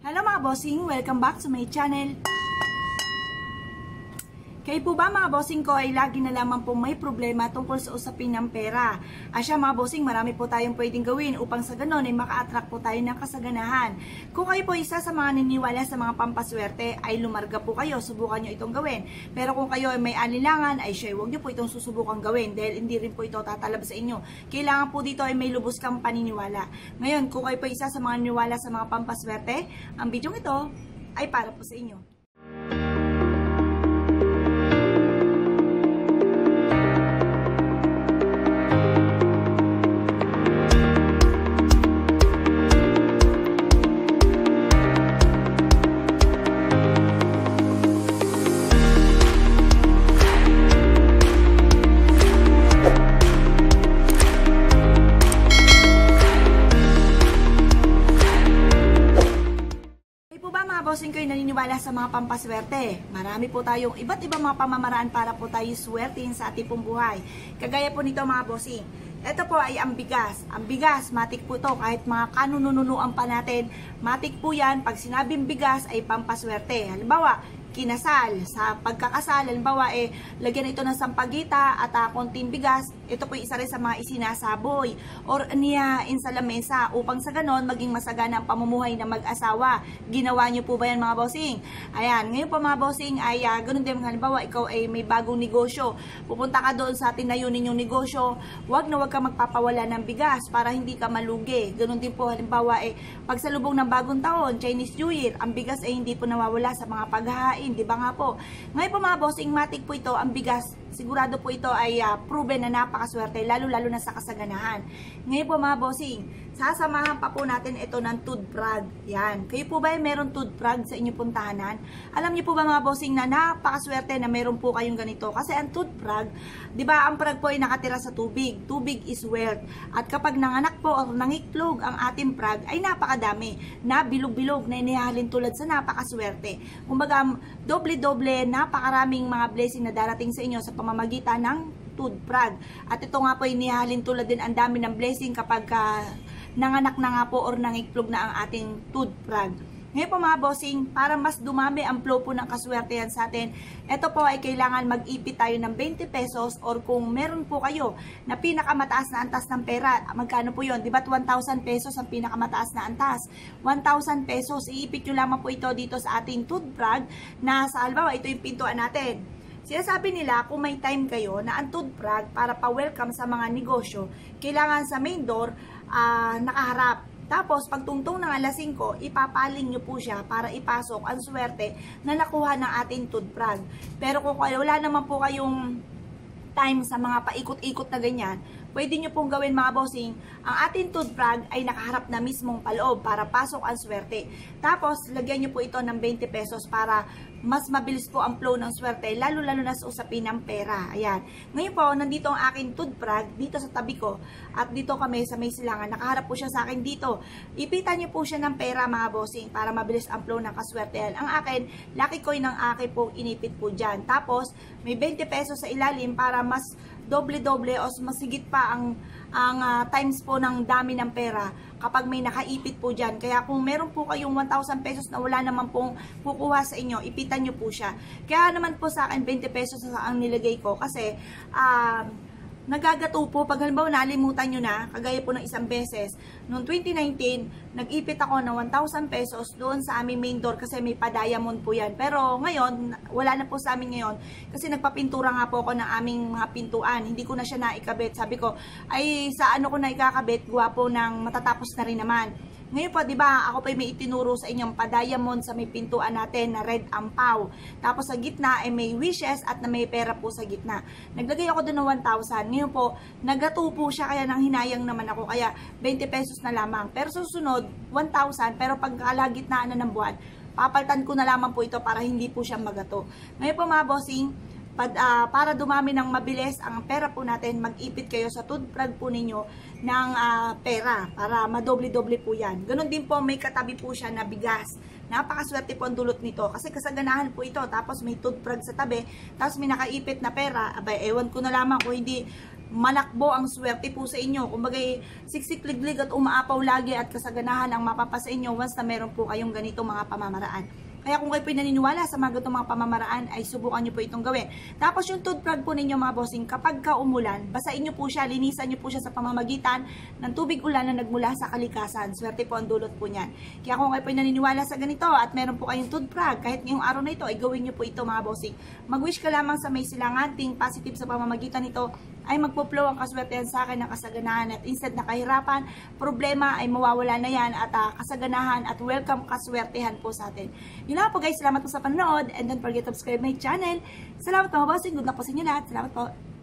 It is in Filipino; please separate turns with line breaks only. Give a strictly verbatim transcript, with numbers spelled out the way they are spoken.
Hello mga bossing! Welcome back to my channel. Kayo po ba mga bossing ko ay lagi na lamang po may problema tungkol sa usapin ng pera? Asya mga bossing, marami po tayong pwedeng gawin upang sa ganon ay maka-attract po tayo ng kasaganahan. Kung kayo po isa sa mga niniwala sa mga pampaswerte ay lumarga po kayo, subukan nyo itong gawin. Pero kung kayo ay may alinlangan ay siya, huwag nyo po itong susubukan gawin dahil hindi rin po ito tatalab sa inyo. Kailangan po dito ay may lubos kang paniniwala. Ngayon, kung kayo po isa sa mga niniwala sa mga pampaswerte, ang video ito ay para po sa inyo. Bossing ko yung naniniwala sa mga pampaswerte. Marami po tayong iba't ibang mga pamamaraan para po tayo swertein sa ating pong buhay. Kagaya po nito mga bossing. Ito po ay ang bigas. Ang bigas, matik po to kahit mga kanununuan pa natin. Matik po yan. Pag sinabing bigas ay pampaswerte. Halimbawa, kinasal. Sa pagkakasal, halimbawa, eh, lagyan ito ng sampagita at uh, konting bigas. Ito po isa rin sa mga isinasaboy or niyain sa lamesa upang sa ganon maging masagana ang pamumuhay ng mag-asawa. Ginawa nyo po ba yan mga bossing? Ayan, ngayon po mga bossing ay uh, ganun din. Halimbawa, ikaw ay may bagong negosyo. Pupunta ka doon sa tinayo ninyong negosyo. Huwag na huwag ka magpapawala ng bigas para hindi ka malugi. Ganun din po, halimbawa, eh, pagsalubong ng bagong taon, Chinese New Year, ang bigas ay hindi po nawawala sa mga paghahain. Di ba nga po? Ngayon po mga bossing, matik po ito, ang bigas, sigurado po ito ay uh, proven na napakaswerte, lalo-lalo na sa kasaganahan. Ngayon po mga bossing, sasamahan pa po natin ito ng toothbrag. Yan. Kayo po ba ay meron toothbrag sa inyong puntahanan? Alam niyo po ba mga bossing na napakaswerte na meron po kayong ganito? Kasi ang toothbrag, di ba ang prag po ay nakatira sa tubig. Tubig is wealth. At kapag nanganak po o nangiklog ang ating prag, ay napakadami. Na bilog-bilog na inihalin tulad sa napakaswerte. Kumbaga, doble-doble, napakaraming mga blessing na darating sa inyo sa pamamagitan ng toothbrag. At ito nga po ay inihalin tulad din ang dami ng blessing kapag uh, nanganak na nga po or nangiklog na ang ating toothbrag. Ngayon po mga bossing, para mas dumami ang flow po ng kaswertehan sa atin, ito po ay kailangan mag-ipit tayo ng twenty pesos or kung meron po kayo na pinakamataas na antas ng pera, magkano po yun? Diba't one thousand pesos ang pinakamataas na antas? one thousand pesos, iipit nyo lamang po ito dito sa ating toothbrag na sa albawa, ito yung pintuan natin. Sinasabi nila kung may time kayo na ang toothbrag para pa-welcome sa mga negosyo, kailangan sa main door uh, nakaharap. Tapos, pag tungtong ng alas singko, ipapaling nyo po siya para ipasok ang swerte na nakuha ng ating toothbrag. Pero kung wala naman po kayong time sa mga paikot-ikot na ganyan, pwede nyo pong gawin mga bossing, ang ating toothbrag ay nakaharap na mismong paloob para pasok ang swerte. Tapos, lagyan nyo po ito ng twenty pesos para mas mabilis po ang flow ng swerte, lalo-lalo na sa usapin ng pera. Ayan. Ngayon po, nandito ang aking toothbrag, dito sa tabi ko, at dito kami sa may silangan. Nakaharap po siya sa akin dito. Ipitan nyo po siya ng pera mga bossing para mabilis ang flow ng kaswerte. Ang akin, lucky coin ng akin po inipit po dyan. Tapos, may twenty pesos sa ilalim para mas doble-doble o masigit pa ang ang uh, times po ng dami ng pera kapag may nakaipit po dyan. Kaya kung meron po kayong one thousand pesos na wala naman pong kukuha sa inyo, ipitan nyo po siya. Kaya naman po sa akin, twenty pesos na ang nilagay ko kasi uh, nagagato po. Pag halimbawa nalimutan nyo na, kagaya po ng isang beses, noong twenty nineteen, nag-ipit ako ng one thousand pesos doon sa aming main door kasi may pa-diamond po yan. Pero ngayon, wala na po sa amin ngayon kasi nagpapintura nga po ako ng aming mga pintuan. Hindi ko na siya naikabit. Sabi ko, ay sa ano ko na ikakabit, gwapo ng matatapos na rin naman. Ngayon po, di ba, ako pa may itinuro sa inyong pa-diamond sa may pintuan natin na red ampaw. Tapos sa gitna ay may wishes at na may pera po sa gitna. Naglagay ako doon ng one thousand. Ngayon po, nagato po siya kaya nang hinayang naman ako. Kaya twenty pesos na lamang. Pero susunod, one thousand. Pero pag kalagitnaan na ng buwan, papaltan ko na lamang po ito para hindi po siya magato. Ngayon po mga bossing, Pad, uh, para dumami ng mabilis ang pera po natin, mag-ipit kayo sa toothbrag po ninyo ng uh, pera para madoble-doble po yan. Ganon din po, may katabi po siya na bigas. Napakaswerte po ang dulot nito kasi kasaganahan po ito. Tapos may toothbrag sa tabi, tapos may nakaipit na pera. Abay, ewan ko na lamang kung hindi manakbo ang swerte po sa inyo. Kumbaga, siksik-liglig at umaapaw lagi at kasaganahan ang mapapa sa inyo once na meron po kayong ganitong mga pamamaraan. Kaya kung kayo po naniniwala sa mga ganitong mga pamamaraan, ay subukan nyo po itong gawin. Tapos yung toothbrush po ninyo mga bossing, kapag ka umulan, basain nyo po siya, linisan nyo po siya sa pamamagitan ng tubig ulan na nagmula sa kalikasan. Swerte po ang dulot po niyan. Kaya kung kayo po naniniwala sa ganito at meron po kayong toothbrush, kahit ngayong araw na ito, ay gawin nyo po ito mga bossing. Mag-wish ka lamang sa may silanganting positive sa pamamagitan nito, ay magpo-flow ang kaswertehan sa akin ng kasaganahan at instead na kahirapan, problema ay mawawala na yan at uh, kasaganahan at welcome kaswertehan po sa atin. Yun lang po guys, salamat po sa panonood and don't forget to subscribe my channel. Salamat po mga bossing, good luck po sa inyo lahat. Salamat po.